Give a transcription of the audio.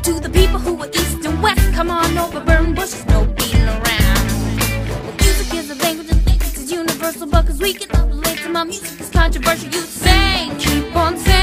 To the people who are east and west, come on over, burn bushes, no beating around. Well, music is a language and language is universal, but cause we can all relate to my music is controversial, you'd say, keep on saying.